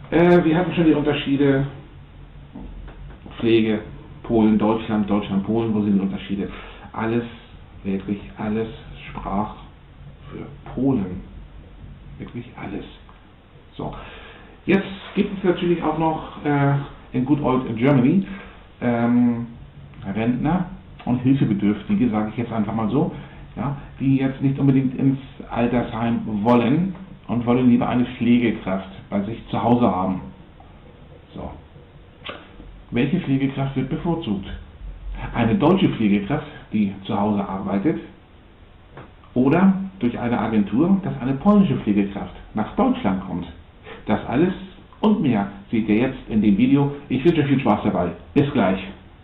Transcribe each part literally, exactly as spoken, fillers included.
Äh, wir hatten schon die Unterschiede Pflege, Polen, Deutschland, Deutschland, Polen, wo sind die Unterschiede? Alles, wirklich alles sprach für Polen. Wirklich alles. So. Jetzt gibt es natürlich auch noch äh, in Good Old Germany ähm, Rentner und Hilfebedürftige, sage ich jetzt einfach mal so, ja, die jetzt nicht unbedingt ins Altersheim wollen und wollen lieber eine Pflegekraft bei sich zu Hause haben. So. Welche Pflegekraft wird bevorzugt? Eine deutsche Pflegekraft, die zu Hause arbeitet, oder durch eine Agentur, dass eine polnische Pflegekraft nach Deutschland kommt. Das alles und mehr seht ihr jetzt in dem Video. Ich wünsche euch viel Spaß dabei. Bis gleich.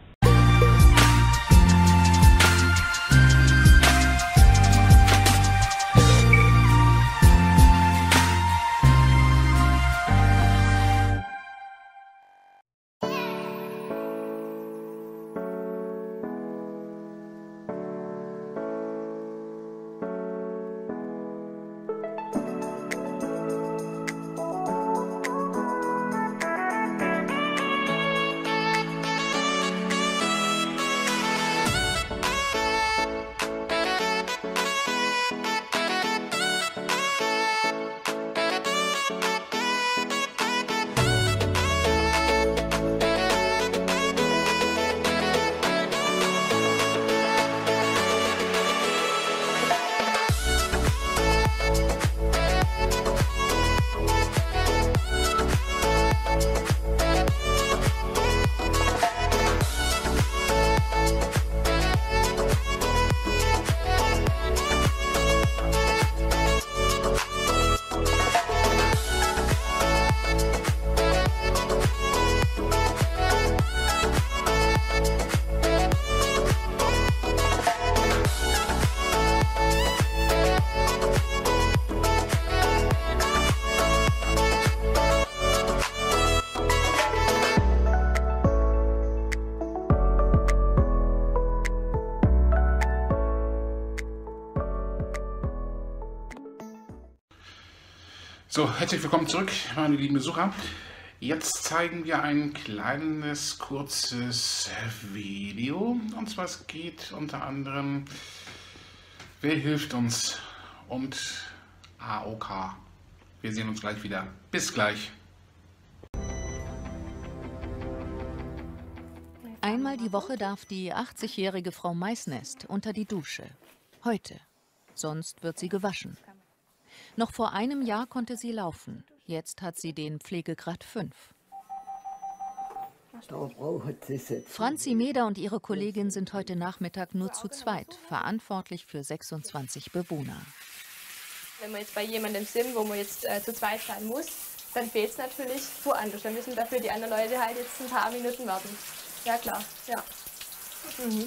So, herzlich willkommen zurück, meine lieben Besucher. Jetzt zeigen wir ein kleines, kurzes Video. Und zwar es geht unter anderem, wer hilft uns und A O K. Wir sehen uns gleich wieder. Bis gleich. Einmal die Woche darf die achtzigjährige Frau Meisnest unter die Dusche. Heute. Sonst wird sie gewaschen. Noch vor einem Jahr konnte sie laufen. Jetzt hat sie den Pflegegrad fünf. Franzi Meder und ihre Kollegin sind heute Nachmittag nur zu zweit, verantwortlich für sechsundzwanzig Bewohner. Wenn wir jetzt bei jemandem sind, wo man jetzt äh, zu zweit sein muss, dann fehlt es natürlich woanders. Dann müssen dafür die anderen Leute halt jetzt ein paar Minuten warten. Ja klar, ja. Mhm.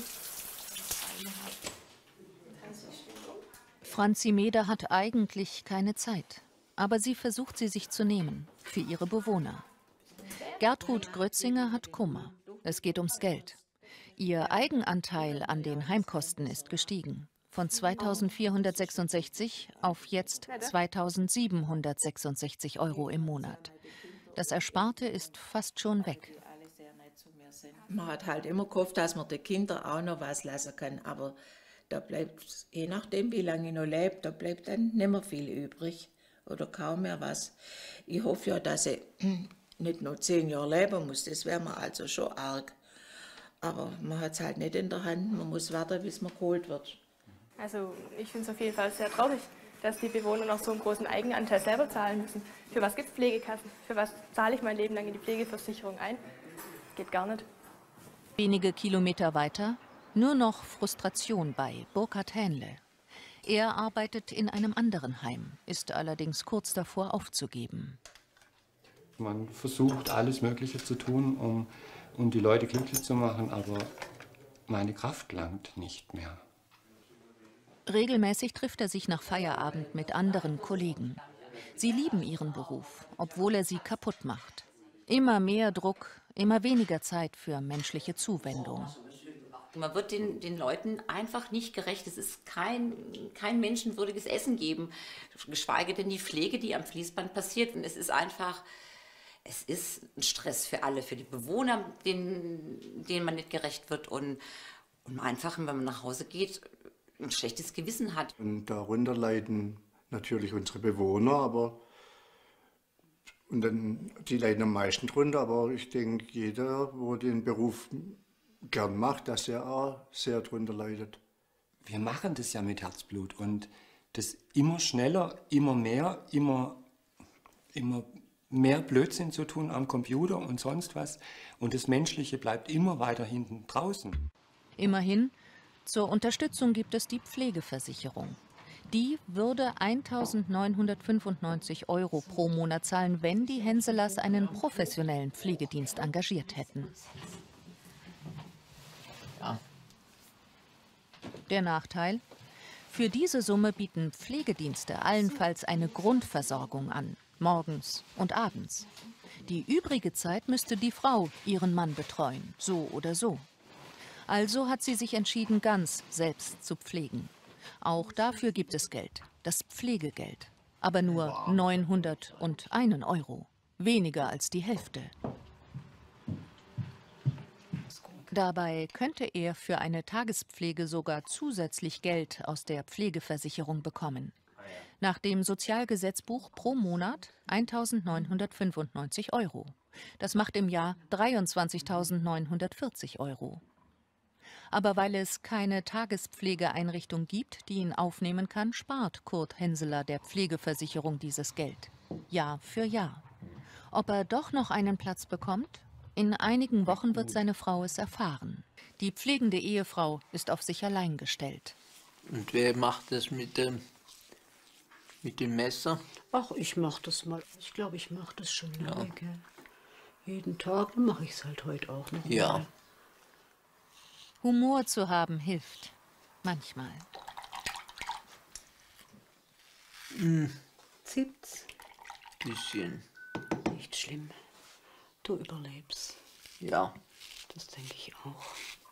Franzi Meder hat eigentlich keine Zeit, aber sie versucht, sie sich zu nehmen, für ihre Bewohner. Gertrud Grötzinger hat Kummer. Es geht ums Geld. Ihr Eigenanteil an den Heimkosten ist gestiegen. Von zweitausendvierhundertsechsundsechzig auf jetzt zweitausendsiebenhundertsechsundsechzig Euro im Monat. Das Ersparte ist fast schon weg. Man hat halt immer gehofft, dass man den Kindern auch noch was lassen kann, aber da bleibt, je nachdem wie lange ich noch lebe, da bleibt dann nicht mehr viel übrig oder kaum mehr was. Ich hoffe ja, dass ich nicht nur zehn Jahre leben muss, das wäre mir also schon arg. Aber man hat es halt nicht in der Hand, man muss warten, bis man geholt wird. Also ich finde es auf jeden Fall sehr traurig, dass die Bewohner noch so einen großen Eigenanteil selber zahlen müssen. Für was gibt es Pflegekassen? Für was zahle ich mein Leben lang in die Pflegeversicherung ein? Geht gar nicht. Wenige Kilometer weiter nur noch Frustration bei Burkhard Hähnle. Er arbeitet in einem anderen Heim, ist allerdings kurz davor aufzugeben. Man versucht alles Mögliche zu tun, um, um die Leute glücklich zu machen, aber meine Kraft langt nicht mehr. Regelmäßig trifft er sich nach Feierabend mit anderen Kollegen. Sie lieben ihren Beruf, obwohl er sie kaputt macht. Immer mehr Druck, immer weniger Zeit für menschliche Zuwendung. Man wird den, den Leuten einfach nicht gerecht. Es ist kein, kein menschenwürdiges Essen geben, geschweige denn die Pflege, die am Fließband passiert. Und es ist einfach, es ist ein Stress für alle, für die Bewohner, denen, denen man nicht gerecht wird und, und einfach, wenn man nach Hause geht, ein schlechtes Gewissen hat. Und darunter leiden natürlich unsere Bewohner, aber und dann, die leiden am meisten drunter, aber ich denke, jeder, der den Beruf gern macht, dass er auch sehr drunter leidet. Wir machen das ja mit Herzblut und das immer schneller, immer mehr, immer, immer mehr Blödsinn zu tun am Computer und sonst was. Und das Menschliche bleibt immer weiter hinten draußen. Immerhin, zur Unterstützung gibt es die Pflegeversicherung. Die würde eintausendneunhundertfünfundneunzig Euro pro Monat zahlen, wenn die Henselers einen professionellen Pflegedienst engagiert hätten. Ja. Der Nachteil? Für diese Summe bieten Pflegedienste allenfalls eine Grundversorgung an, morgens und abends. Die übrige Zeit müsste die Frau ihren Mann betreuen, so oder so. Also hat sie sich entschieden, ganz selbst zu pflegen. Auch dafür gibt es Geld, das Pflegegeld. Aber nur neunhunderteins Euro, weniger als die Hälfte. Dabei könnte er für eine Tagespflege sogar zusätzlich Geld aus der Pflegeversicherung bekommen. Nach dem Sozialgesetzbuch pro Monat eintausendneunhundertfünfundneunzig Euro. Das macht im Jahr dreiundzwanzigtausendneunhundertvierzig Euro. Aber weil es keine Tagespflegeeinrichtung gibt, die ihn aufnehmen kann, spart Kurt Henseler der Pflegeversicherung dieses Geld. Jahr für Jahr. Ob er doch noch einen Platz bekommt? In einigen Wochen wird seine Frau es erfahren. Die pflegende Ehefrau ist auf sich allein gestellt. Und wer macht das mit dem, mit dem Messer? Ach, ich mach das mal. Ich glaube, ich mache das schon lange. Ja. Jeden Tag, dann mache ich es halt heute auch noch. Ja. Mal. Humor zu haben hilft. Manchmal. Mm. Zieht's? Bisschen. Nicht schlimm. Du überlebst. Ja. Das denke ich auch.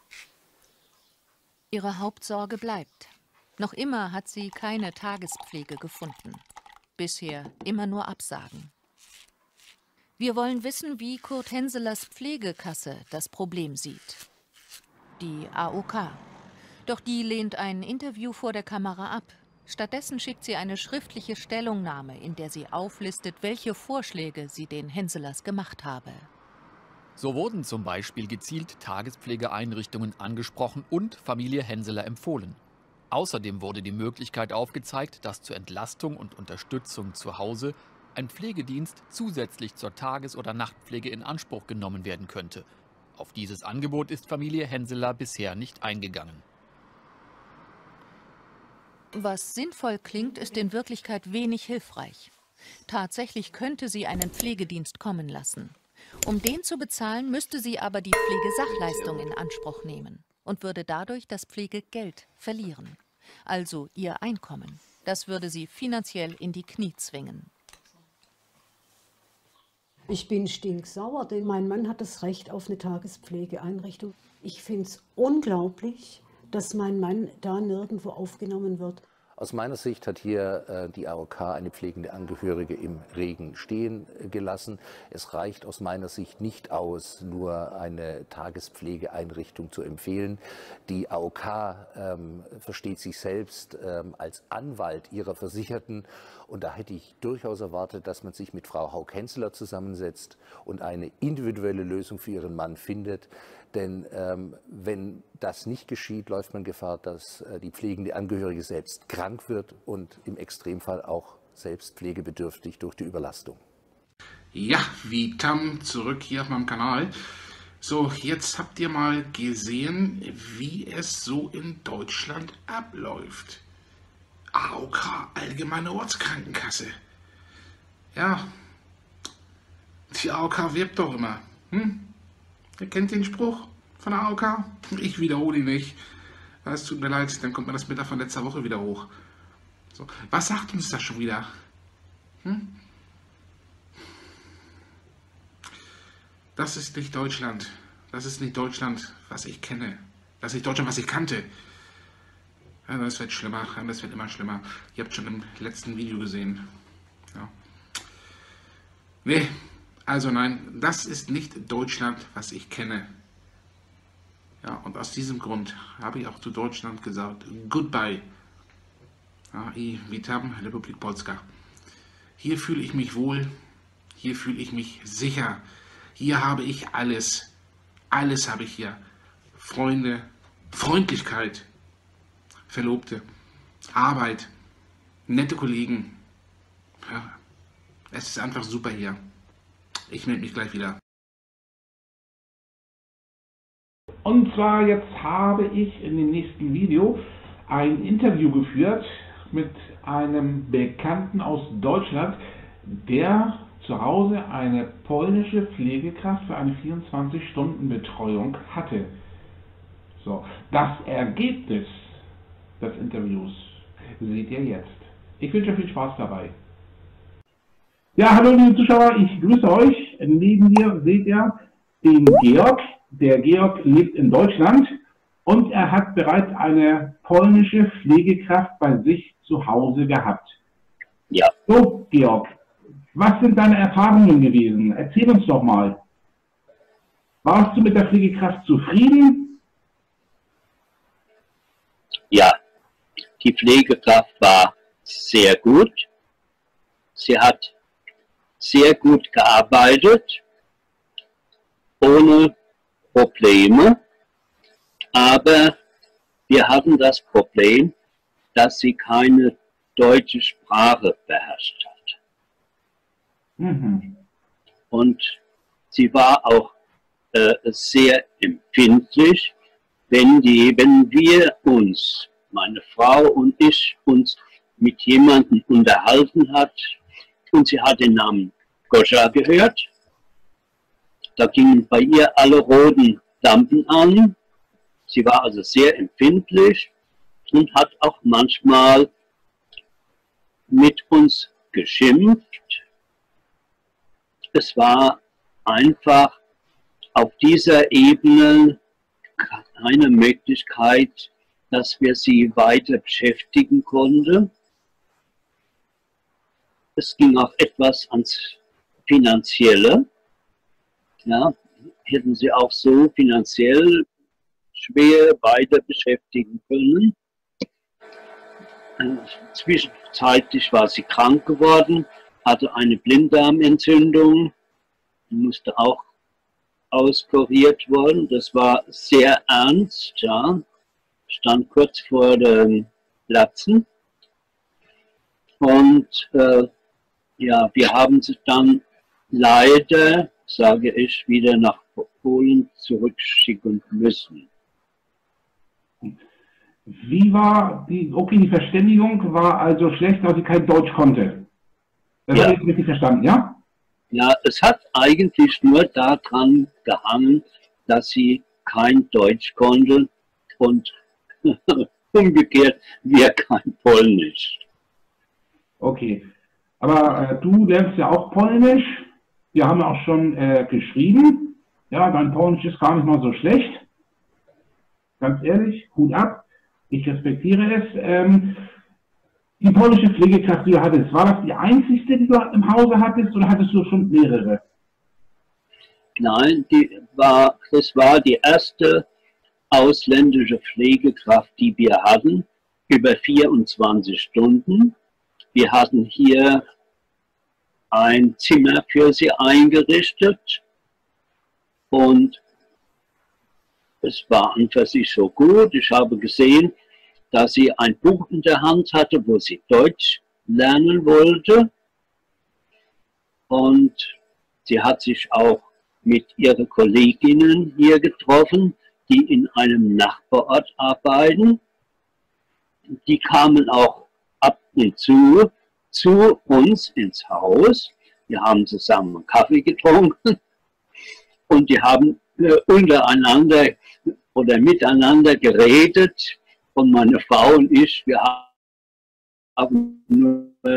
Ihre Hauptsorge bleibt. Noch immer hat sie keine Tagespflege gefunden. Bisher immer nur Absagen. Wir wollen wissen, wie Kurt Henselers Pflegekasse das Problem sieht. Die A O K. Doch die lehnt ein Interview vor der Kamera ab. Stattdessen schickt sie eine schriftliche Stellungnahme, in der sie auflistet, welche Vorschläge sie den Henselers gemacht habe. So wurden zum Beispiel gezielt Tagespflegeeinrichtungen angesprochen und Familie Henseler empfohlen. Außerdem wurde die Möglichkeit aufgezeigt, dass zur Entlastung und Unterstützung zu Hause ein Pflegedienst zusätzlich zur Tages- oder Nachtpflege in Anspruch genommen werden könnte. Auf dieses Angebot ist Familie Henseler bisher nicht eingegangen. Was sinnvoll klingt, ist in Wirklichkeit wenig hilfreich. Tatsächlich könnte sie einen Pflegedienst kommen lassen. Um den zu bezahlen, müsste sie aber die Pflegesachleistung in Anspruch nehmen und würde dadurch das Pflegegeld verlieren. Also ihr Einkommen. Das würde sie finanziell in die Knie zwingen. Ich bin stinksauer, denn mein Mann hat das Recht auf eine Tagespflegeeinrichtung. Ich finde es unglaublich, dass mein Mann da nirgendwo aufgenommen wird. Aus meiner Sicht hat hier äh, die A O K eine pflegende Angehörige im Regen stehen äh, gelassen. Es reicht aus meiner Sicht nicht aus, nur eine Tagespflegeeinrichtung zu empfehlen. Die A O K ähm, versteht sich selbst ähm, als Anwalt ihrer Versicherten. Und da hätte ich durchaus erwartet, dass man sich mit Frau Haug-Henseler zusammensetzt und eine individuelle Lösung für ihren Mann findet. Denn ähm, wenn das nicht geschieht, läuft man Gefahr, dass äh, die pflegende Angehörige selbst krank wird und im Extremfall auch selbst pflegebedürftig durch die Überlastung. Ja, Vitam, zurück hier auf meinem Kanal. So, jetzt habt ihr mal gesehen, wie es so in Deutschland abläuft. A O K, Allgemeine Ortskrankenkasse. Ja, die A O K wirbt doch immer. Hm? Ihr kennt den Spruch von der A O K? Ich wiederhole ihn nicht. Es tut mir leid, dann kommt mir das Mittag von letzter Woche wieder hoch. So, was sagt uns das schon wieder? Hm? Das ist nicht Deutschland. Das ist nicht Deutschland, was ich kenne. Das ist nicht Deutschland, was ich kannte. Ja, das wird schlimmer. Das wird immer schlimmer. Ihr habt schon im letzten Video gesehen. Ja. Nee, Also nein, das ist nicht Deutschland, was ich kenne. Ja, und aus diesem Grund habe ich auch zu Deutschland gesagt, goodbye. Ja, i witam Republik Polska. Hier fühle ich mich wohl, hier fühle ich mich sicher. Hier habe ich alles. Alles habe ich hier. Freunde, Freundlichkeit, Verlobte, Arbeit, nette Kollegen. Ja, es ist einfach super hier. Ich melde mich gleich wieder. Und zwar jetzt habe ich in dem nächsten Video ein Interview geführt mit einem Bekannten aus Deutschland, der zu Hause eine polnische Pflegekraft für eine vierundzwanzig-Stunden-Betreuung hatte. So, das Ergebnis des Interviews seht ihr jetzt. Ich wünsche euch viel Spaß dabei. Ja, hallo liebe Zuschauer, ich grüße euch. Neben mir seht ihr den Georg. Der Georg lebt in Deutschland und er hat bereits eine polnische Pflegekraft bei sich zu Hause gehabt. Ja. So, Georg, was sind deine Erfahrungen gewesen? Erzähl uns doch mal. Warst du mit der Pflegekraft zufrieden? Ja, die Pflegekraft war sehr gut. Sie hat sehr gut gearbeitet, ohne Probleme, aber wir hatten das Problem, dass sie keine deutsche Sprache beherrscht hat. Mhm. Und sie war auch äh, sehr empfindlich, wenn, die, wenn wir uns, meine Frau und ich, uns mit jemandem unterhalten hat und sie hat den Namen Goscha gehört. Da gingen bei ihr alle roten Lampen an. Sie war also sehr empfindlich und hat auch manchmal mit uns geschimpft. Es war einfach auf dieser Ebene keine Möglichkeit, dass wir sie weiter beschäftigen konnten. Es ging auch etwas ans Finanzielle. Ja, hätten sie auch so finanziell schwer weiter beschäftigen können. Zwischenzeitlich war sie krank geworden, hatte eine Blinddarmentzündung, musste auch auskuriert worden. Das war sehr ernst, ja, stand kurz vor dem Platzen. Und äh, ja, wir haben sie dann leider, sage ich, wieder nach Polen zurückschicken müssen. Wie war die, okay, die Verständigung war also schlecht, weil sie kein Deutsch konnte. Das Ja. habe ich richtig verstanden, ja? Ja, es hat eigentlich nur daran gehangen, dass sie kein Deutsch konnte und umgekehrt wir kein Polnisch. Okay. Aber äh, du lernst ja auch Polnisch. Wir haben ja auch schon äh, geschrieben. Ja, dein Polnisch ist gar nicht mal so schlecht. Ganz ehrlich, Hut ab. Ich respektiere es. Ähm, die polnische Pflegekraft, die du hattest, war das die einzigste, die du im Hause hattest, oder hattest du schon mehrere? Nein, die war, das war die erste ausländische Pflegekraft, die wir hatten, über vierundzwanzig Stunden. Wir hatten hier ein Zimmer für sie eingerichtet und es war an für sich so gut. Ich habe gesehen, dass sie ein Buch in der Hand hatte, wo sie Deutsch lernen wollte. Und sie hat sich auch mit ihren Kolleginnen hier getroffen, die in einem Nachbarort arbeiten. Die kamen auch ab und zu zu uns ins Haus. Wir haben zusammen Kaffee getrunken und die haben äh, untereinander oder miteinander geredet. Und meine Frau und ich, wir haben nur äh,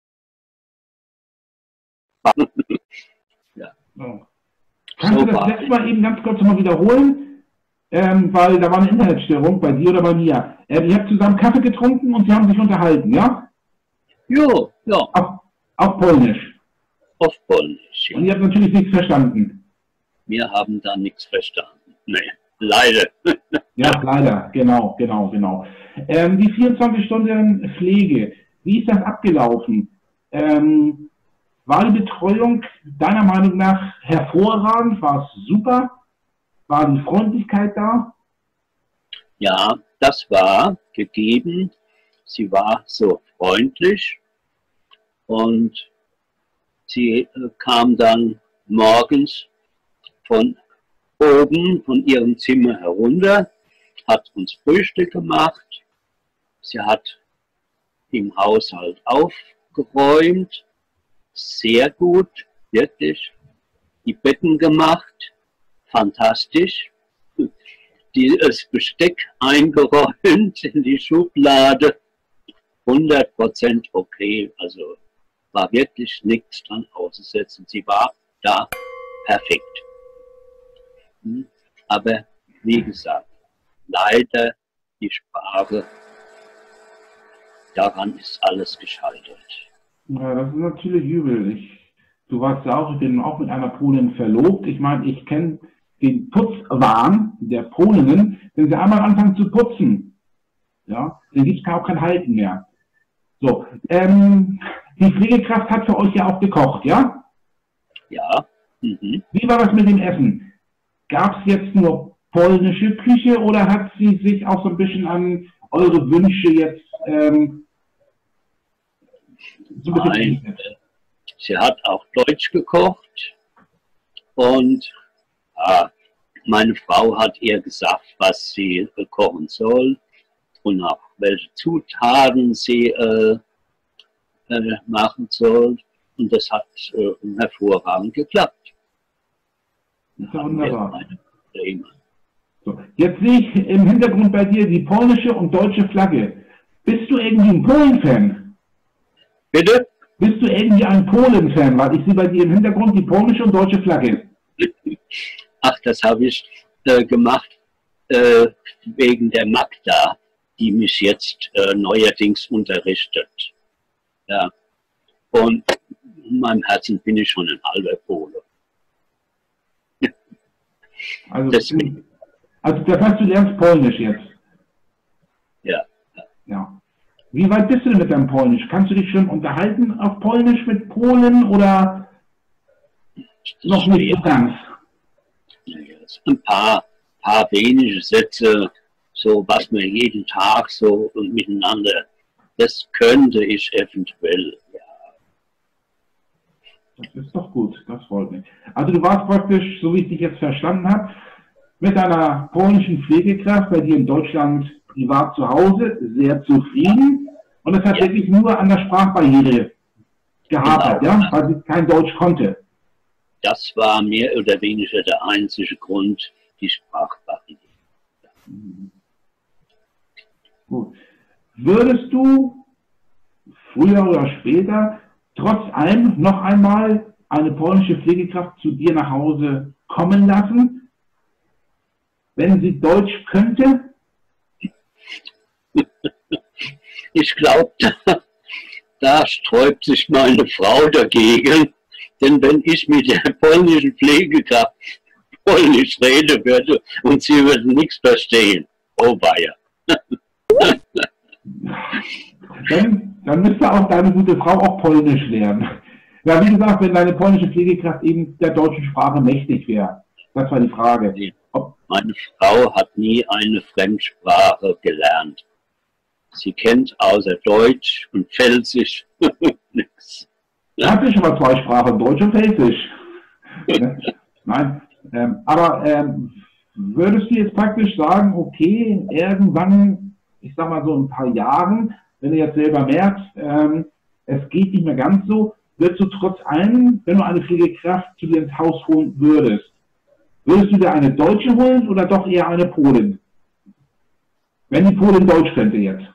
ja. Oh. Kannst du das letzte Mal eben ganz kurz mal wiederholen? Ähm, weil da war eine Internetstörung bei dir oder bei mir. Ähm, ihr habt zusammen Kaffee getrunken und sie haben sich unterhalten, ja? Jo, ja. Auf, auf Polnisch. auf Polnisch. Ja. Und ihr habt natürlich nichts verstanden. Wir haben da nichts verstanden. Nee, leider. Ja, leider, genau, genau, genau. Ähm, die vierundzwanzig Stunden Pflege, wie ist das abgelaufen? Ähm, war die Betreuung deiner Meinung nach hervorragend? War es super? War die Freundlichkeit da? Ja, das war gegeben. Sie war so freundlich und sie äh, kam dann morgens von oben, von ihrem Zimmer herunter, hat uns Frühstück gemacht. Sie hat im Haushalt aufgeräumt, sehr gut, wirklich. Die Betten gemacht, fantastisch. Die, das Besteck eingeräumt in die Schublade, hundert Prozent okay, also war wirklich nichts dran auszusetzen. Sie war da perfekt. Aber wie gesagt, leider die Sprache, daran ist alles gescheitert. Ja, das ist natürlich übel. Ich, du warst ja auch, ich bin auch mit einer Polin verlobt. Ich meine, ich kenne den Putzwahn der Polinnen, wenn sie einmal anfangen zu putzen, ja, dann gibt es auch kein Halten mehr. So, ähm, die Pflegekraft hat für euch ja auch gekocht, ja? Ja. Mhm. Wie war das mit dem Essen? Gab es jetzt nur polnische Küche oder hat sie sich auch so ein bisschen an eure Wünsche jetzt ähm, so ein bisschen Nein, sie hat auch Deutsch gekocht und ja, meine Frau hat ihr gesagt, was sie äh, kochen soll und auch welche Zutaten sie äh, äh, machen soll. Und das hat äh, hervorragend geklappt. Das ist ja wunderbar. So, jetzt sehe ich im Hintergrund bei dir die polnische und deutsche Flagge. Bist du irgendwie ein Polen-Fan? Bitte? Bist du irgendwie ein Polen-Fan? Weil ich sehe bei dir im Hintergrund die polnische und deutsche Flagge. Ach, das habe ich äh, gemacht äh, wegen der Magda, die mich jetzt äh, neuerdings unterrichtet. Ja. Und in meinem Herzen bin ich schon ein halber Pole. Also, also das heißt, du lernst Polnisch jetzt? Ja. Ja. Wie weit bist du denn mit deinem Polnisch? Kannst du dich schon unterhalten auf Polnisch mit Polen oder noch nicht so ganz? Ein paar, paar wenige Sätze, so was wir jeden Tag so miteinander, das könnte ich eventuell, ja. Das ist doch gut, das freut mich. Also du warst praktisch, so wie ich dich jetzt verstanden habe, mit einer polnischen Pflegekraft bei dir in Deutschland privat zu Hause, sehr zufrieden. Und das hat Ja. wirklich nur an der Sprachbarriere gehapert, Genau. ja, weil sie kein Deutsch konnte. Das war mehr oder weniger der einzige Grund, die Sprachbarriere. Gut. Würdest du früher oder später trotz allem noch einmal eine polnische Pflegekraft zu dir nach Hause kommen lassen, wenn sie Deutsch könnte? Ich glaube, da, da sträubt sich meine Frau dagegen, denn wenn ich mit der polnischen Pflegekraft Polnisch reden würde und sie würde nichts verstehen, oh weia. Dann, dann müsste auch deine gute Frau auch Polnisch lernen. Ja, wie gesagt, wenn deine polnische Pflegekraft eben der deutschen Sprache mächtig wäre. Das war die Frage. Ob Meine Frau hat nie eine Fremdsprache gelernt. Sie kennt außer Deutsch und Pfälzisch nichts. Er hat schon mal zwei Sprachen, Deutsch und Pfälzisch. Nein, ähm, aber ähm, würdest du jetzt praktisch sagen, okay, irgendwann, ich sag mal so ein paar Jahren, wenn du jetzt selber merkst, ähm, es geht nicht mehr ganz so, würdest du trotz allem, wenn du eine Pflegekraft zu dir ins Haus holen würdest, würdest du dir eine Deutsche holen oder doch eher eine Polin? Wenn die Polin Deutsch könnte jetzt.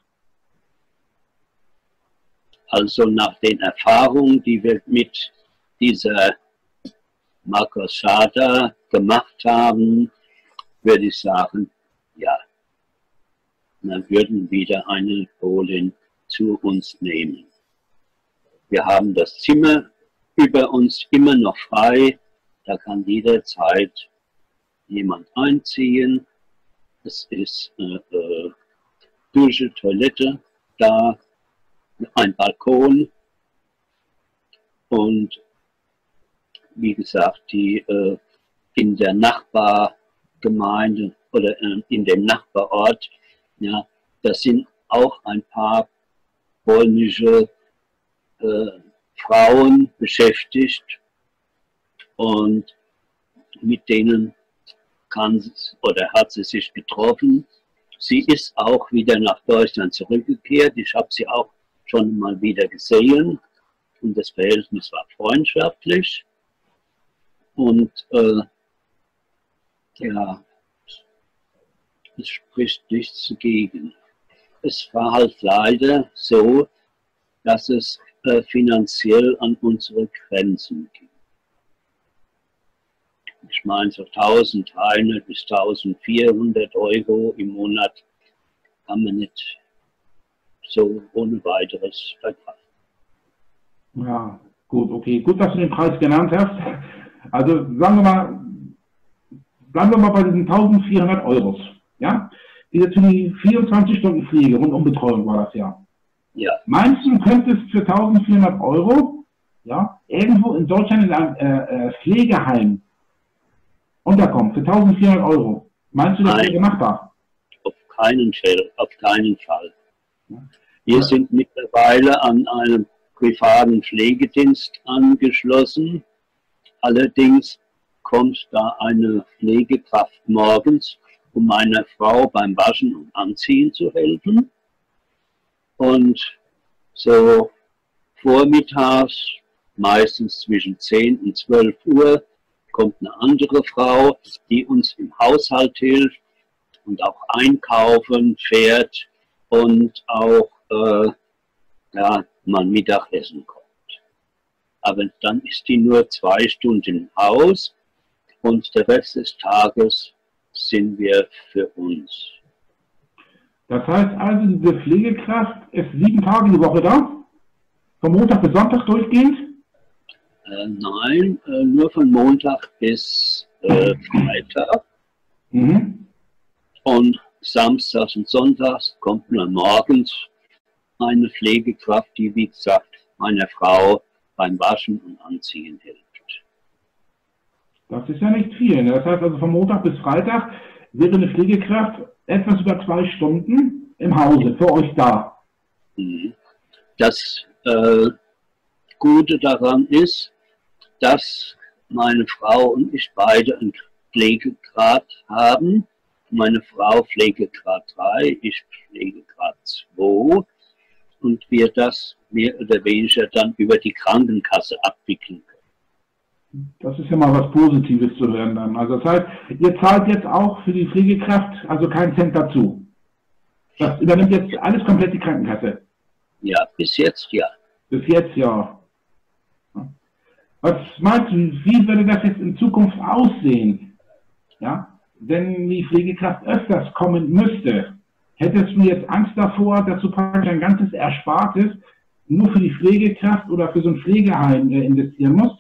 Also nach den Erfahrungen, die wir mit dieser Markoschada gemacht haben, würde ich sagen, ja, wir würden wieder eine Polin zu uns nehmen. Wir haben das Zimmer über uns immer noch frei. Da kann jederzeit jemand einziehen. Es ist äh, äh, Dusche, Toilette da, ein Balkon und wie gesagt, die äh, in der Nachbargemeinde oder äh, in dem Nachbarort, ja, das sind auch ein paar polnische äh, Frauen beschäftigt und mit denen kann oder hat sie sich getroffen. Sie ist auch wieder nach Deutschland zurückgekehrt. Ich habe sie auch schon mal wieder gesehen und das Verhältnis war freundschaftlich. Und äh, ja, es spricht nichts dagegen. Es war halt leider so, dass es äh, finanziell an unsere Grenzen ging. Ich meine, so eintausenddreihundert bis eintausendvierhundert Euro im Monat kann man nicht so ohne weiteres verkaufen. Ja, gut, okay. Gut, dass du den Preis genannt hast. Also sagen wir mal, bleiben wir mal bei diesen eintausendvierhundert Euro. Ja? Diese vierundzwanzig Stunden Pflege, Rundumbetreuung war das ja. Ja. Meinst du, du könntest für eintausendvierhundert Euro ja, irgendwo in Deutschland in einem äh, äh, Pflegeheim unterkommen, für eintausendvierhundert Euro? Meinst du, das wäre machbar? Auf keinen Fall. Auf keinen Fall. Wir ja. sind mittlerweile an einem privaten Pflegedienst angeschlossen. Allerdings kommt da eine Pflegekraft morgens, um meiner Frau beim Waschen und Anziehen zu helfen. Und so vormittags, meistens zwischen zehn und zwölf Uhr, kommt eine andere Frau, die uns im Haushalt hilft und auch einkaufen, fährt und auch äh, ja, mal Mittagessen kommt. Aber dann ist die nur zwei Stunden im Haus und der Rest des Tages sind wir für uns. Das heißt also, diese Pflegekraft ist sieben Tage die Woche da? Von Montag bis Sonntag durchgehend? Äh, nein, äh, nur von Montag bis äh, Freitag. Mhm. Und samstags und sonntags kommt nur morgens eine Pflegekraft, die, wie gesagt, meiner Frau beim Waschen und Anziehen hilft. Das ist ja nicht viel. Das heißt also, von Montag bis Freitag wäre eine Pflegekraft etwas über zwei Stunden im Hause, für euch da. Das äh, Gute daran ist, dass meine Frau und ich beide einen Pflegegrad haben. Meine Frau Pflegegrad drei, ich Pflegegrad zwei. Und wir das mehr oder weniger dann über die Krankenkasse abwickeln können. Das ist ja mal was Positives zu hören dann. Also das heißt, ihr zahlt jetzt auch für die Pflegekraft also keinen Cent dazu. Das übernimmt jetzt alles komplett die Krankenkasse. Ja, bis jetzt ja. Bis jetzt ja. Was meinst du, wie würde das jetzt in Zukunft aussehen? Ja, wenn die Pflegekraft öfters kommen müsste, hättest du jetzt Angst davor, dass du praktisch ein ganzes Erspartes nur für die Pflegekraft oder für so ein Pflegeheim äh, investieren musst?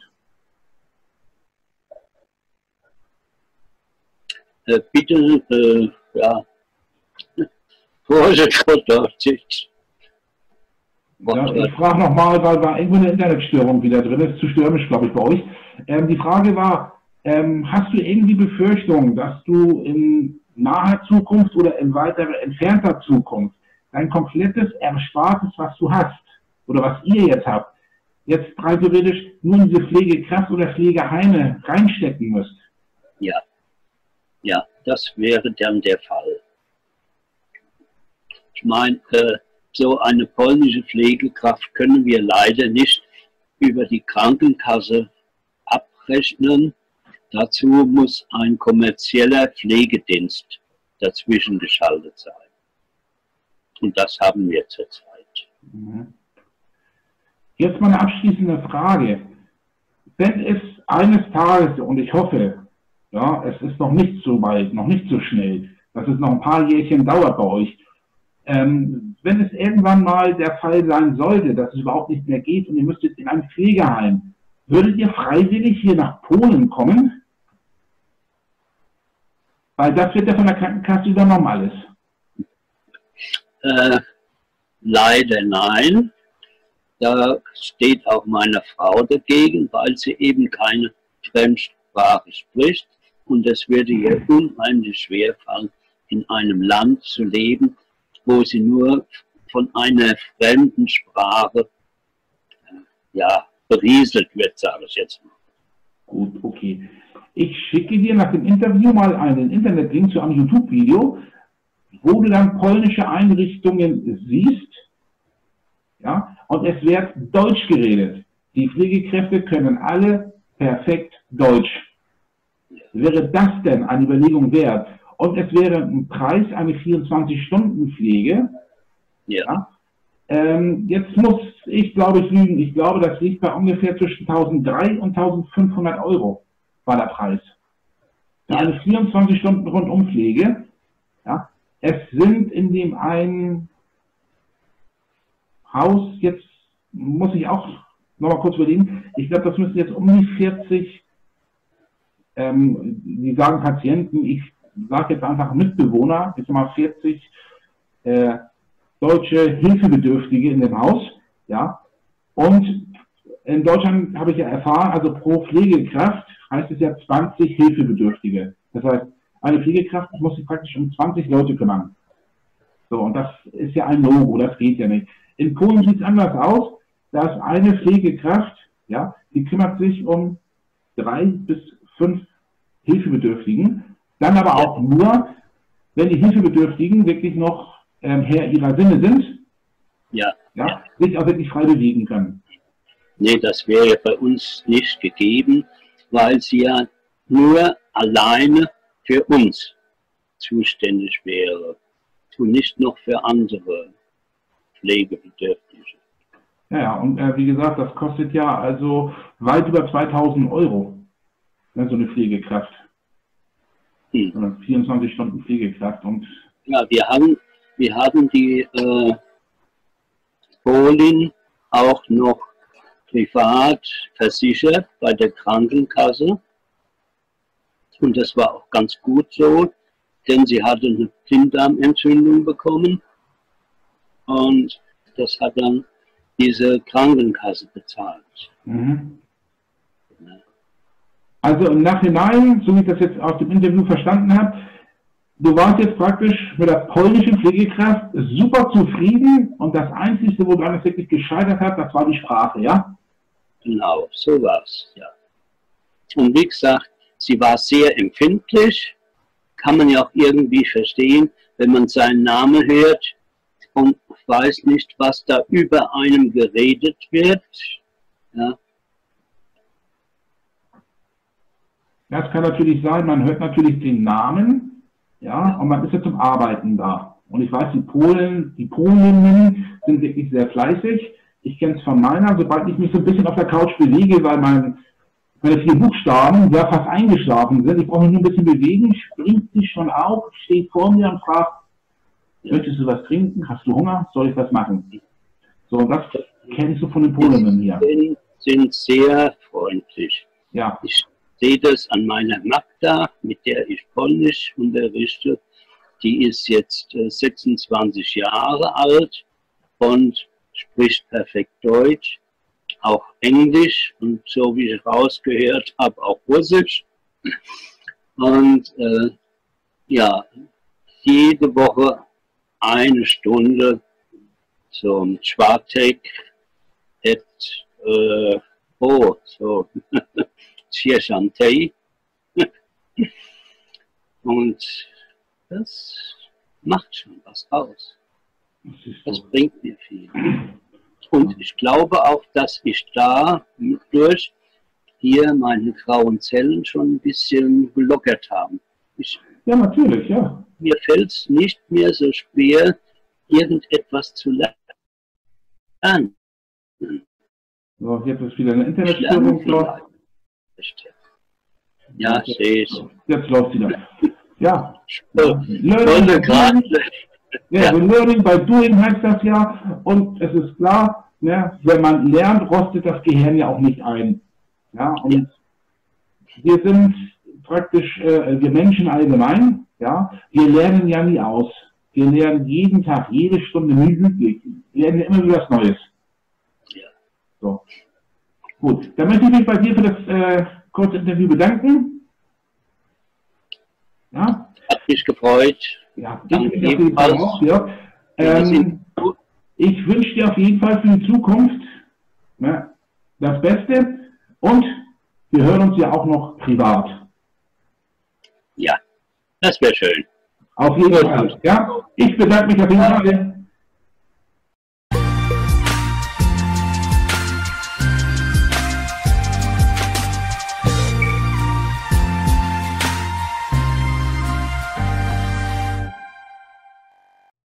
Äh, bitte, äh, ja, Vorsicht, Vorsicht. Ja, ich frage nochmal, weil da irgendwo eine Internetstörung wieder drin ist, zu stürmisch, glaube ich, bei euch. Ähm, die Frage war, ähm, hast du irgendwie Befürchtung, dass du in naher Zukunft oder in weiterer entfernter Zukunft dein komplettes Erspartes, was du hast, oder was ihr jetzt habt, jetzt rein theoretisch nur in diese Pflegekraft oder Pflegeheime reinstecken müsst? Ja, ja, das wäre dann der Fall. Ich meine, äh, so eine polnische Pflegekraft können wir leider nicht über die Krankenkasse abrechnen. Dazu muss ein kommerzieller Pflegedienst dazwischen geschaltet sein. Und das haben wir zurzeit. Jetzt mal eine abschließende Frage. Wenn es eines Tages, und ich hoffe, ja, es ist noch nicht so weit, noch nicht so schnell, dass es noch ein paar Jährchen dauert bei euch, Ähm, wenn es irgendwann mal der Fall sein sollte, dass es überhaupt nicht mehr geht und ihr müsstet in ein Pflegeheim, würdet ihr freiwillig hier nach Polen kommen? Weil das wird ja von der Krankenkasse übernommen alles. Äh, leider nein. Da steht auch meine Frau dagegen, weil sie eben keine Fremdsprache spricht. Und es würde ihr unheimlich schwer fallen, in einem Land zu leben, wo sie nur von einer fremden Sprache äh, ja, berieselt wird, sage ich jetzt mal. Gut, okay. Ich schicke dir nach dem Interview mal einen Internetlink zu einem YouTube-Video, wo du dann polnische Einrichtungen siehst. Ja, und es wird Deutsch geredet. Die Pflegekräfte können alle perfekt Deutsch. Wäre das denn eine Überlegung wert? Und es wäre ein Preis, eine vierundzwanzig-Stunden-Pflege. Ja. Ja. Ähm, jetzt muss ich, glaube ich, lügen. Ich glaube, das liegt bei ungefähr zwischen tausenddreihundert und eintausendfünfhundert Euro war der Preis. Für Ja. eine vierundzwanzig-Stunden-Rundum-Pflege. Ja. Es sind in dem einen Haus, jetzt muss ich auch noch mal kurz überlegen, ich glaube, das müssen jetzt um die vierzig, ähm, die sagen Patienten, ich sage jetzt einfach Mitbewohner, jetzt mal vierzig äh, deutsche Hilfebedürftige in dem Haus, ja, und in Deutschland habe ich ja erfahren, also pro Pflegekraft heißt es ja zwanzig Hilfebedürftige. Das heißt, eine Pflegekraft muss sich praktisch um zwanzig Leute kümmern. So, und das ist ja ein Logo, das geht ja nicht. In Polen sieht es anders aus. Da ist eine Pflegekraft, ja, die kümmert sich um drei bis fünf Hilfebedürftigen. Dann aber auch nur, wenn die Hilfebedürftigen wirklich noch ähm, Herr ihrer Sinne sind, Ja. ja, sich auch wirklich frei bewegen können. Nee, das wäre bei uns nicht gegeben, weil sie ja nur alleine für uns zuständig wäre und nicht noch für andere Pflegebedürftige. Ja, ja, und äh, wie gesagt, das kostet ja also weit über zweitausend Euro, ne, so eine Pflegekraft. Hm. Oder vierundzwanzig Stunden Pflegekraft. Und Ja, wir haben, wir haben die äh, Polin auch noch privat versichert bei der Krankenkasse. Und das war auch ganz gut so, denn sie hatte eine Blinddarmentzündung bekommen. Und das hat dann diese Krankenkasse bezahlt. mhm. Also im Nachhinein, so wie ich das jetzt aus dem Interview verstanden habe, du warst jetzt praktisch mit der polnischen Pflegekraft super zufrieden und das Einzige, wo du wirklich gescheitert hast, das war die Sprache, ja? Genau, so war es, ja. Und wie gesagt, sie war sehr empfindlich, kann man ja auch irgendwie verstehen, wenn man seinen Namen hört und weiß nicht, was da über einem geredet wird. Ja. Ja, es kann natürlich sein, man hört natürlich den Namen, ja, und man ist ja zum Arbeiten da. Und ich weiß, die Polen, die Polinnen sind wirklich sehr fleißig. Ich kenne es von meiner, sobald ich mich so ein bisschen auf der Couch bewege, weil mein, meine vier Buchstaben ja fast eingeschlafen sind, ich brauche mich nur ein bisschen bewegen, springt sie schon auf, steht vor mir und fragt, möchtest du was trinken? Hast du Hunger? Soll ich was machen? So, und das kennst du von den Polinnen hier. Die sind sehr freundlich. Ja. Ich sehe das an meiner Magda, mit der ich Polnisch unterrichte. Die ist jetzt äh, sechsundzwanzig Jahre alt und spricht perfekt Deutsch, auch Englisch und so wie ich rausgehört habe, auch Russisch. Und äh, ja, jede Woche eine Stunde zum Czwartek et äh, oh, so Tschierschantei. Und das macht schon was aus. Das bringt mir viel. Und ich glaube auch, dass ich da durch hier meine grauen Zellen schon ein bisschen gelockert habe. Ich, ja, natürlich, ja. Mir fällt es nicht mehr so schwer, irgendetwas zu lernen. So, jetzt ist wieder eine Internetstörung. Ja, sehe ich. Jetzt läuft wieder. Ja. So, Learning, ja, ja. Learning by doing heißt das ja. Und es ist klar, ne, wenn man lernt, rostet das Gehirn ja auch nicht ein. Ja, und wir sind praktisch, äh, wir Menschen allgemein, ja, wir lernen ja nie aus. Wir lernen jeden Tag, jede Stunde minütlich. Wir lernen ja immer wieder was Neues. Ja. So. Gut, dann möchte ich mich bei dir für das äh, kurze Interview bedanken. Ja. Hat mich gefreut. Ja, ich mich auf jeden Fall auch, ja. ähm, Ich wünsche dir auf jeden Fall für die Zukunft, ne, das Beste und wir hören uns ja auch noch privat. Ja, das wäre schön. Auf jeden Fall. Ja, ich bedanke mich auf jeden Fall.